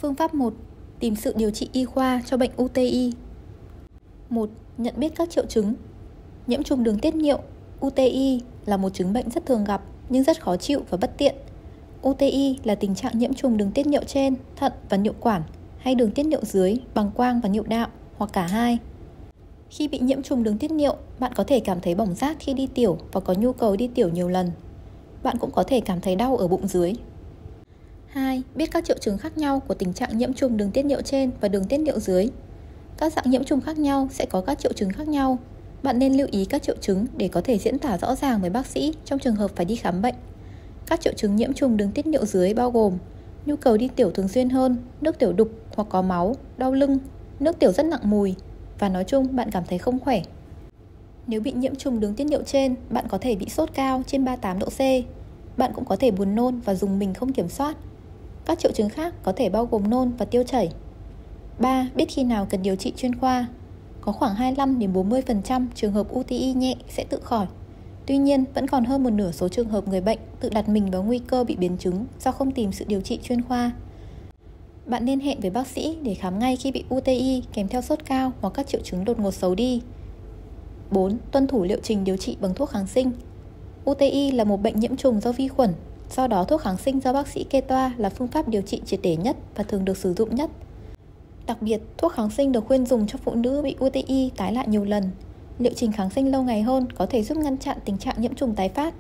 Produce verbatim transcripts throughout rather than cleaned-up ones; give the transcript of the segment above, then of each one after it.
Phương pháp một. Tìm sự điều trị y khoa cho bệnh u tê i. một. Nhận biết các triệu chứng. Nhiễm trùng đường tiết niệu u tê i là một chứng bệnh rất thường gặp nhưng rất khó chịu và bất tiện. u tê i là tình trạng nhiễm trùng đường tiết niệu trên, thận và niệu quản, hay đường tiết niệu dưới, bàng quang và niệu đạo, hoặc cả hai. Khi bị nhiễm trùng đường tiết niệu, bạn có thể cảm thấy bỏng rát khi đi tiểu và có nhu cầu đi tiểu nhiều lần. Bạn cũng có thể cảm thấy đau ở bụng dưới. hai. Biết các triệu chứng khác nhau của tình trạng nhiễm trùng đường tiết niệu trên và đường tiết niệu dưới. Các dạng nhiễm trùng khác nhau sẽ có các triệu chứng khác nhau. Bạn nên lưu ý các triệu chứng để có thể diễn tả rõ ràng với bác sĩ trong trường hợp phải đi khám bệnh. Các triệu chứng nhiễm trùng đường tiết niệu dưới bao gồm nhu cầu đi tiểu thường xuyên hơn, nước tiểu đục hoặc có máu, đau lưng, nước tiểu rất nặng mùi và nói chung bạn cảm thấy không khỏe. Nếu bị nhiễm trùng đường tiết niệu trên, bạn có thể bị sốt cao trên ba mươi tám độ C. Bạn cũng có thể buồn nôn và dùng mình không kiểm soát. Các triệu chứng khác có thể bao gồm nôn và tiêu chảy. ba. Biết khi nào cần điều trị chuyên khoa. Có khoảng hai mươi lăm đến bốn mươi phần trăm trường hợp u tê i nhẹ sẽ tự khỏi. Tuy nhiên, vẫn còn hơn một nửa số trường hợp người bệnh tự đặt mình vào nguy cơ bị biến chứng do không tìm sự điều trị chuyên khoa. Bạn nên hẹn với bác sĩ để khám ngay khi bị u tê i kèm theo sốt cao hoặc các triệu chứng đột ngột xấu đi. bốn. Tuân thủ liệu trình điều trị bằng thuốc kháng sinh. u tê i là một bệnh nhiễm trùng do vi khuẩn, do đó thuốc kháng sinh do bác sĩ kê toa là phương pháp điều trị triệt để nhất và thường được sử dụng nhất. Đặc biệt, thuốc kháng sinh được khuyên dùng cho phụ nữ bị u tê i tái lại nhiều lần. Liệu trình kháng sinh lâu ngày hơn có thể giúp ngăn chặn tình trạng nhiễm trùng tái phát.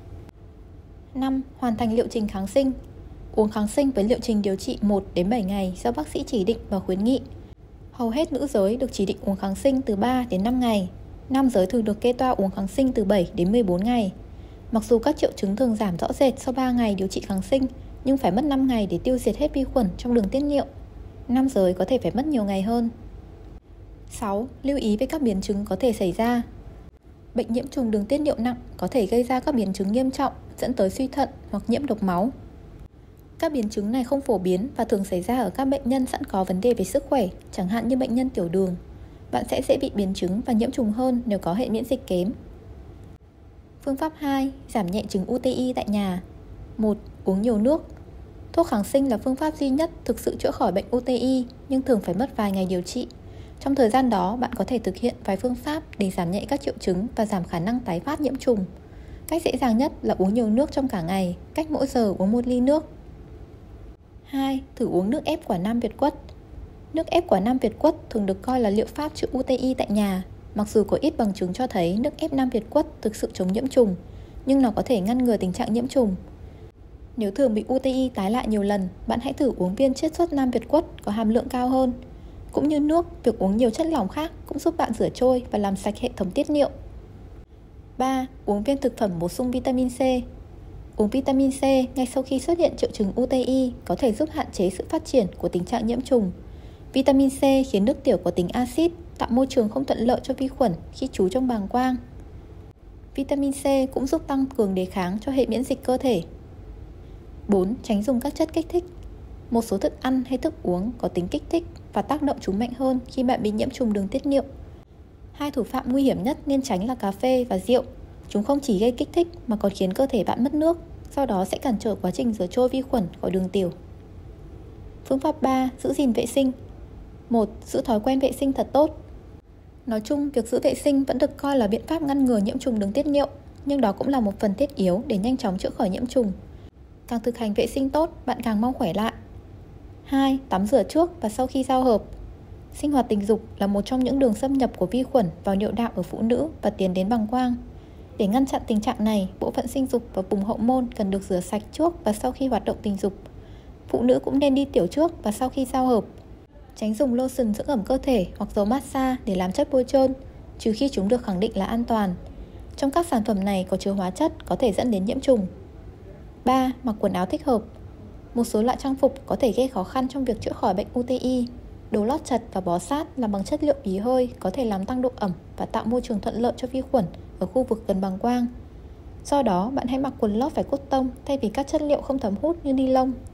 năm. Hoàn thành liệu trình kháng sinh. Uống kháng sinh với liệu trình điều trị một đến bảy ngày do bác sĩ chỉ định và khuyến nghị. Hầu hết nữ giới được chỉ định uống kháng sinh từ ba đến năm ngày. Nam giới thường được kê toa uống kháng sinh từ bảy đến mười bốn ngày. Mặc dù các triệu chứng thường giảm rõ rệt sau ba ngày điều trị kháng sinh, nhưng phải mất năm ngày để tiêu diệt hết vi khuẩn trong đường tiết niệu. Nam giới có thể phải mất nhiều ngày hơn. sáu. Lưu ý về các biến chứng có thể xảy ra. Bệnh nhiễm trùng đường tiết niệu nặng có thể gây ra các biến chứng nghiêm trọng dẫn tới suy thận hoặc nhiễm độc máu. Các biến chứng này không phổ biến và thường xảy ra ở các bệnh nhân sẵn có vấn đề về sức khỏe, chẳng hạn như bệnh nhân tiểu đường. Bạn sẽ dễ bị biến chứng và nhiễm trùng hơn nếu có hệ miễn dịch kém. Phương pháp hai. Giảm nhẹ chứng u tê i tại nhà. một. Uống nhiều nước. Thuốc kháng sinh là phương pháp duy nhất thực sự chữa khỏi bệnh u tê i, nhưng thường phải mất vài ngày điều trị. Trong thời gian đó, bạn có thể thực hiện vài phương pháp để giảm nhẹ các triệu chứng và giảm khả năng tái phát nhiễm trùng. Cách dễ dàng nhất là uống nhiều nước trong cả ngày, cách mỗi giờ uống một ly nước. hai. Thử uống nước ép quả nam Việt quất. Nước ép quả nam Việt quất thường được coi là liệu pháp chữa u tê i tại nhà. Mặc dù có ít bằng chứng cho thấy nước ép nam Việt quất thực sự chống nhiễm trùng, nhưng nó có thể ngăn ngừa tình trạng nhiễm trùng. Nếu thường bị u tê i tái lại nhiều lần, bạn hãy thử uống viên chiết xuất nam Việt quất có hàm lượng cao hơn. Cũng như nước, việc uống nhiều chất lỏng khác cũng giúp bạn rửa trôi và làm sạch hệ thống tiết niệu. ba. Uống viên thực phẩm bổ sung vitamin C. Uống vitamin C ngay sau khi xuất hiện triệu chứng u tê i có thể giúp hạn chế sự phát triển của tình trạng nhiễm trùng. Vitamin C khiến nước tiểu có tính axit, tạo môi trường không thuận lợi cho vi khuẩn khi trú trong bàng quang. Vitamin C cũng giúp tăng cường đề kháng cho hệ miễn dịch cơ thể. bốn. Tránh dùng các chất kích thích. Một số thức ăn hay thức uống có tính kích thích và tác động chúng mạnh hơn khi bạn bị nhiễm trùng đường tiết niệu. Hai thủ phạm nguy hiểm nhất nên tránh là cà phê và rượu. Chúng không chỉ gây kích thích mà còn khiến cơ thể bạn mất nước, sau đó sẽ cản trở quá trình rửa trôi vi khuẩn khỏi đường tiểu. Phương pháp ba. Giữ gìn vệ sinh. một. Giữ thói quen vệ sinh thật tốt. Nói chung, việc giữ vệ sinh vẫn được coi là biện pháp ngăn ngừa nhiễm trùng đường tiết niệu, nhưng đó cũng là một phần thiết yếu để nhanh chóng chữa khỏi nhiễm trùng. Càng thực hành vệ sinh tốt, bạn càng mau khỏe lại. hai. Tắm rửa trước và sau khi giao hợp. Sinh hoạt tình dục là một trong những đường xâm nhập của vi khuẩn vào niệu đạo ở phụ nữ và tiến đến bàng quang. Để ngăn chặn tình trạng này, bộ phận sinh dục và vùng hậu môn cần được rửa sạch trước và sau khi hoạt động tình dục. Phụ nữ cũng nên đi tiểu trước và sau khi giao hợp. Tránh dùng lotion dưỡng ẩm cơ thể hoặc dầu massage để làm chất bôi trơn, trừ khi chúng được khẳng định là an toàn. Trong các sản phẩm này có chứa hóa chất có thể dẫn đến nhiễm trùng. ba. Mặc quần áo thích hợp. Một số loại trang phục có thể gây khó khăn trong việc chữa khỏi bệnh u tê i. Đồ lót chật và bó sát làm bằng chất liệu bí hơi có thể làm tăng độ ẩm và tạo môi trường thuận lợi cho vi khuẩn ở khu vực gần bàng quang. Do đó, bạn hãy mặc quần lót vải cotton thay vì các chất liệu không thấm hút như ni lông.